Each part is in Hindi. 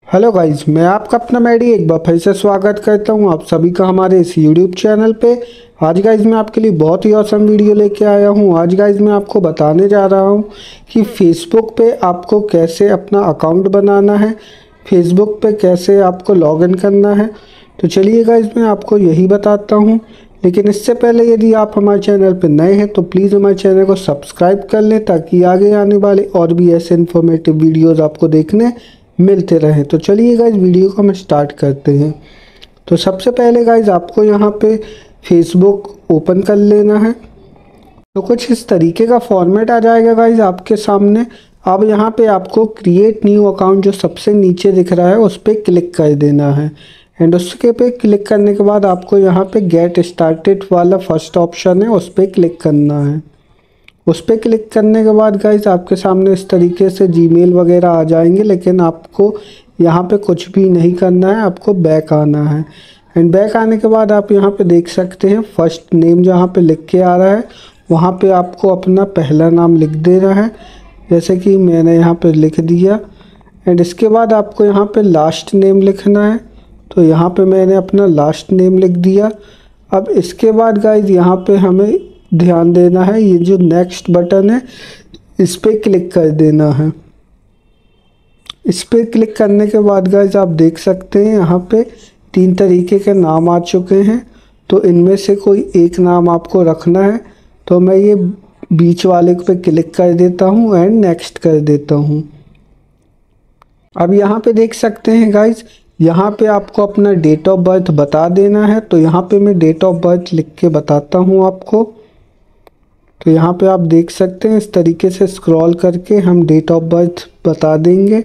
हेलो गाइस, मैं आपका अपना मैडी एक बार फिर से स्वागत करता हूं आप सभी का हमारे इस यूट्यूब चैनल पे। आज गाइस मैं आपके लिए बहुत ही औसम वीडियो लेके आया हूं। आज गाइस मैं आपको बताने जा रहा हूं कि फेसबुक पे आपको कैसे अपना अकाउंट बनाना है, फेसबुक पे कैसे आपको लॉगिन करना है। तो चलिए गाइस मैं आपको यही बताता हूँ। लेकिन इससे पहले यदि आप हमारे चैनल पर नए हैं तो प्लीज़ हमारे चैनल को सब्सक्राइब कर लें ताकि आगे आने वाले और भी ऐसे इन्फॉर्मेटिव वीडियोज़ आपको देखने मिलते रहें। तो चलिए गाइज वीडियो को हम स्टार्ट करते हैं। तो सबसे पहले गाइज आपको यहाँ पे फेसबुक ओपन कर लेना है। तो कुछ इस तरीके का फॉर्मेट आ जाएगा गाइज आपके सामने। अब यहाँ पे आपको क्रिएट न्यू अकाउंट जो सबसे नीचे दिख रहा है उस पर क्लिक कर देना है। एंड उसके पे क्लिक करने के बाद आपको यहाँ पे गेट स्टार्टेड वाला फर्स्ट ऑप्शन है उस पर क्लिक करना है। उस पर क्लिक करने के बाद गाइस आपके सामने इस तरीके से जीमेल वगैरह आ जाएंगे, लेकिन आपको यहाँ पे कुछ भी नहीं करना है, आपको बैक आना है। एंड बैक आने के बाद आप यहाँ पे देख सकते हैं फर्स्ट नेम जहाँ पे लिख के आ रहा है वहाँ पे आपको अपना पहला नाम लिख देना है, जैसे कि मैंने यहाँ पे लिख दिया। एंड इसके बाद आपको यहाँ पे लास्ट नेम लिखना है, तो यहाँ पे मैंने अपना लास्ट नेम लिख दिया। अब इसके बाद गाइज यहाँ पे हमें ध्यान देना है, ये जो नेक्स्ट बटन है इस पर क्लिक कर देना है। इस पर क्लिक करने के बाद गाइज आप देख सकते हैं यहाँ पे 3 तरीके के नाम आ चुके हैं। तो इनमें से कोई एक नाम आपको रखना है, तो मैं ये बीच वाले पे क्लिक कर देता हूँ एंड नेक्स्ट कर देता हूँ। अब यहाँ पे देख सकते हैं गाइज, यहाँ पे आपको अपना डेट ऑफ बर्थ बता देना है। तो यहाँ पे मैं डेट ऑफ बर्थ लिख के बताता हूँ आपको। तो यहाँ पे आप देख सकते हैं इस तरीके से स्क्रॉल करके हम डेट ऑफ बर्थ बता देंगे।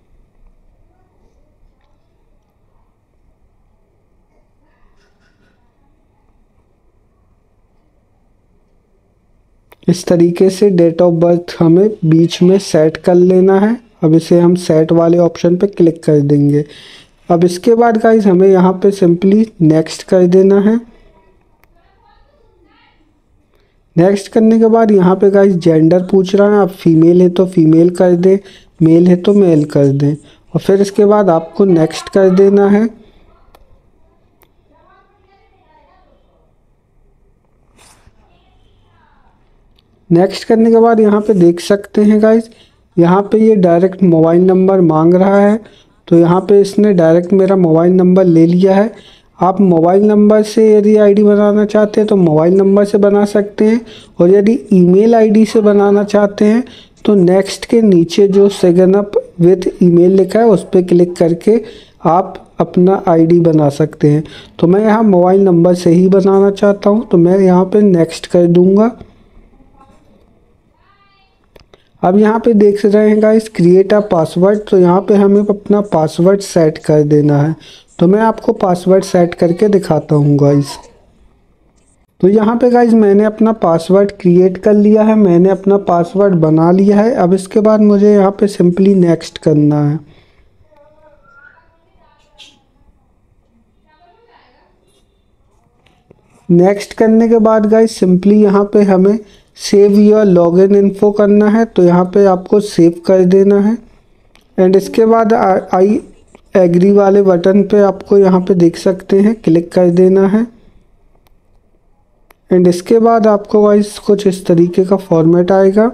इस तरीके से डेट ऑफ बर्थ हमें बीच में सेट कर लेना है। अब इसे हम सेट वाले ऑप्शन पे क्लिक कर देंगे। अब इसके बाद गाइज हमें यहाँ पे सिंपली नेक्स्ट कर देना है। नेक्स्ट करने के बाद यहाँ पे गाइस जेंडर पूछ रहा है, आप फीमेल है तो फीमेल कर दें, मेल है तो मेल कर दें। और फिर इसके बाद आपको नेक्स्ट कर देना है। नेक्स्ट करने के बाद यहाँ पे देख सकते हैं गाइस, यहाँ पे ये डायरेक्ट मोबाइल नंबर मांग रहा है। तो यहाँ पे इसने डायरेक्ट मेरा मोबाइल नंबर ले लिया है। आप मोबाइल नंबर से यदि आईडी बनाना चाहते हैं तो मोबाइल नंबर से बना सकते हैं, और यदि ईमेल आईडी से बनाना चाहते हैं तो नेक्स्ट के नीचे जो सिग्न अप विथ ईमेल लिखा है उस पर क्लिक करके आप अपना आईडी बना सकते हैं। तो मैं यहाँ मोबाइल नंबर से ही बनाना चाहता हूँ, तो मैं यहाँ पे नेक्स्ट कर दूँगा। अब यहाँ पे देख रहे हैं गाइस क्रिएट अ पासवर्ड, तो यहाँ पे हमें अपना पासवर्ड सेट कर देना है। तो मैं आपको पासवर्ड सेट करके दिखाता हूँ गाइस। तो यहाँ पे गाइस मैंने अपना पासवर्ड क्रिएट कर लिया है, मैंने अपना पासवर्ड बना लिया है। अब इसके बाद मुझे यहाँ पे सिंपली नेक्स्ट करना है। नेक्स्ट करने के बाद गाइस सिंपली यहाँ पे हमें सेव योर लॉगिन इन्फो करना है, तो यहाँ पे आपको सेव कर देना है। एंड इसके बाद आई एग्री वाले बटन पे आपको यहाँ पे देख सकते हैं क्लिक कर देना है। एंड इसके बाद आपको गाइस कुछ इस तरीके का फॉर्मेट आएगा।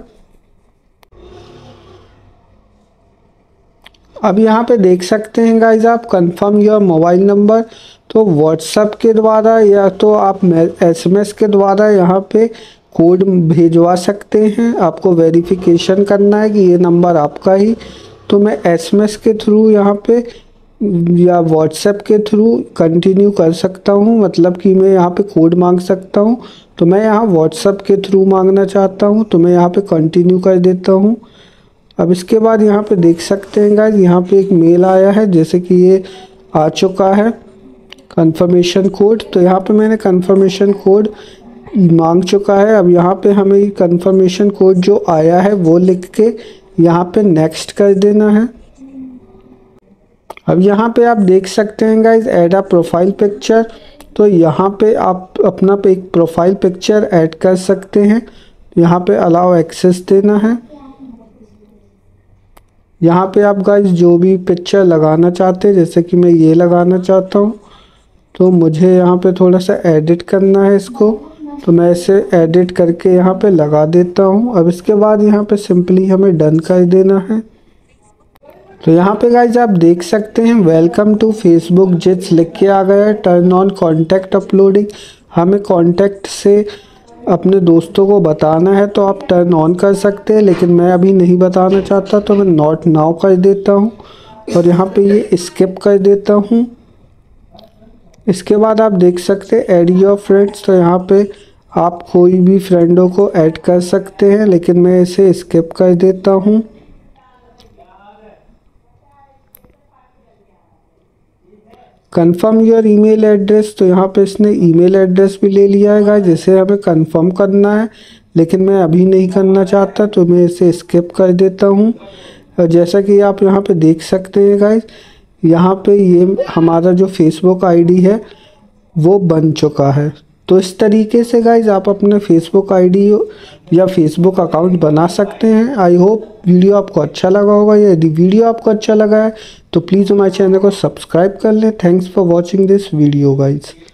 अब यहाँ पे देख सकते हैं गाइस आप कंफर्म योर मोबाइल नंबर, तो व्हाट्सएप के द्वारा या तो आप एसएमएस के द्वारा यहाँ पे कोड भेजवा सकते हैं। आपको वेरिफिकेशन करना है कि ये नंबर आपका ही, तो मैं एसएमएस के थ्रू यहाँ पे या व्हाट्सएप के थ्रू कंटिन्यू कर सकता हूँ, मतलब कि मैं यहाँ पे कोड मांग सकता हूँ। तो मैं यहाँ व्हाट्सएप के थ्रू मांगना चाहता हूँ, तो मैं यहाँ पे कंटिन्यू कर देता हूँ। अब इसके बाद यहाँ पे देख सकते हैं गाइस, यहाँ पे एक मेल आया है, जैसे कि ये आ चुका है कंफर्मेशन कोड। तो यहाँ पे मैंने कंफर्मेशन कोड मांग चुका है। अब यहाँ पे हमें कंफर्मेशन कोड जो आया है वो लिख के यहाँ पे नेक्स्ट कर देना है। अब यहाँ पे आप देख सकते हैं guys add a profile picture, तो यहाँ पे आप अपना एक प्रोफाइल पिक्चर ऐड कर सकते हैं। यहाँ पे अलाउ एक्सेस देना है। यहाँ पे आप गाइस जो भी पिक्चर लगाना चाहते हैं, जैसे कि मैं ये लगाना चाहता हूँ, तो मुझे यहाँ पे थोड़ा सा एडिट करना है इसको, तो मैं इसे एडिट करके यहाँ पे लगा देता हूँ। अब इसके बाद यहाँ पे सिंपली हमें डन कर देना है। तो यहाँ पे गाइज आप देख सकते हैं वेलकम टू फेसबुक जिट्स लिख के आ गया है। टर्न ऑन कॉन्टैक्ट अपलोडिंग, हमें कॉन्टैक्ट से अपने दोस्तों को बताना है तो आप टर्न ऑन कर सकते हैं, लेकिन मैं अभी नहीं बताना चाहता तो मैं नॉट नाउ कर देता हूँ और यहाँ पे ये स्किप कर देता हूँ। इसके बाद आप देख सकते हैं ऐड योर फ्रेंड्स, तो यहाँ पे आप कोई भी फ्रेंडों को ऐड कर सकते हैं, लेकिन मैं इसे स्किप कर देता हूँ। कंफर्म योर ईमेल एड्रेस, तो यहाँ पे इसने ईमेल एड्रेस भी ले लिया है गाइस, जिसे हमें कंफर्म करना है, लेकिन मैं अभी नहीं करना चाहता तो मैं इसे स्किप कर देता हूँ। और जैसा कि आप यहाँ पे देख सकते हैं गाइस, यहाँ पे ये हमारा जो फेसबुक आईडी है वो बन चुका है। तो इस तरीके से गाइज आप अपने फेसबुक आईडी या फेसबुक अकाउंट बना सकते हैं। आई होप वीडियो आपको अच्छा लगा होगा। यदि वीडियो आपको अच्छा लगा है तो प्लीज़ हमारे चैनल को सब्सक्राइब कर लें। Thanks for watching this video guys.